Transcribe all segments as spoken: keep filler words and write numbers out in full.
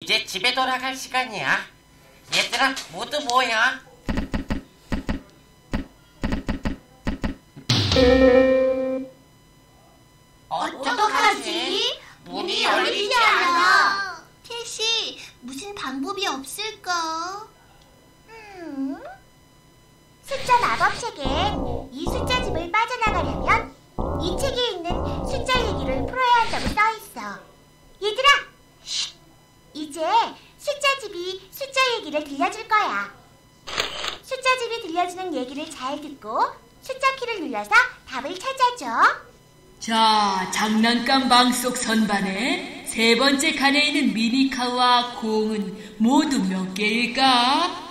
이제 집에 돌아갈 시간이야. 얘들아, 모두 모여. 어떡하지? 문이 열리지 않아. 캐시, 무슨 방법이 없을까? 음... 숫자 마법책엔 이 숫자집을 빠져나가려면 이 책에 있는 숫자 얘기를 풀어야 한다고 써있어. 얘들아! 쉿! 이제 숫자집이 숫자 얘기를 들려줄 거야. 숫자집이 들려주는 얘기를 잘 듣고 숫자 키를 눌러서 답을 찾아줘. 자, 장난감 방 속 선반에 세 번째 칸에 있는 미니카와 공은 모두 몇 개일까?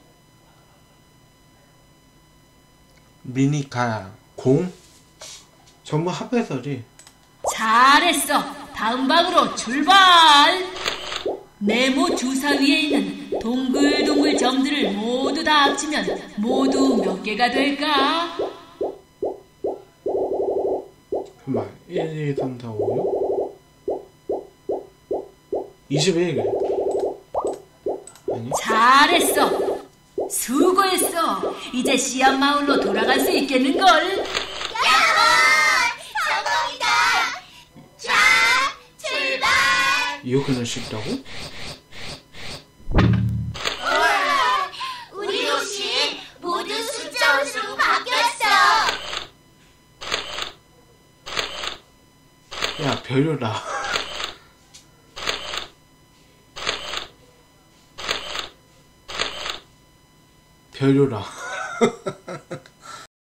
미니카, 공? 전부 합해서지. 잘했어. 다음 방으로 출발. 네모 주사 위에 있는 동글동글 점들을 모두 다 합치면 모두 몇 개가 될까? 잠깐만, 일, 이, 삼, 사, 오, 육 이십일 개. 아니? 잘했어. 수고했어. 이제 씨앗 마을로 돌아갈 수 있겠는걸? 야호! 성공이다! 자, 출발! 이렇게 는 쉽다고? 우와! 우리 옷이 모두 숫자 옷으로 바뀌었어! 야, 별로다. 별로다.